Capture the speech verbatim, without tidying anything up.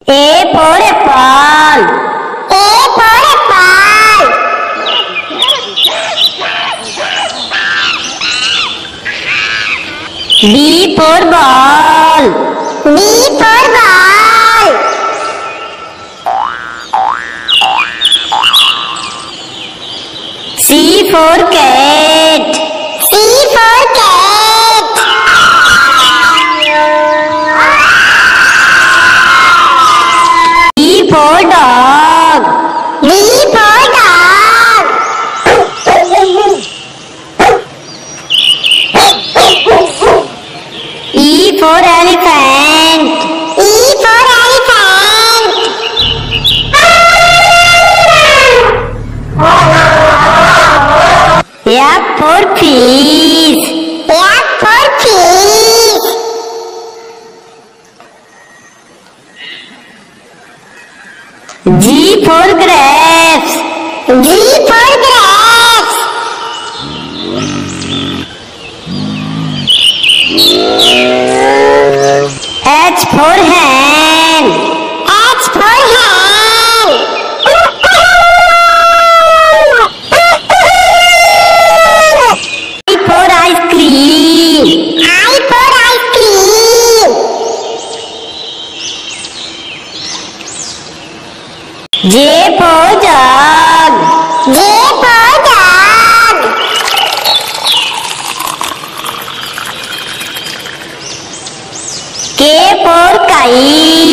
A for apple. A for apple. B for ball. B for ball. C for cat. C for cat. D for dog. D for dog. E for elephant. E for elephant. F for fish. F for fish. G for grapes. G for grapes. H for hen. H for hen. I for ice cream. I for ice cream. J for jug. J for jug. K for kite.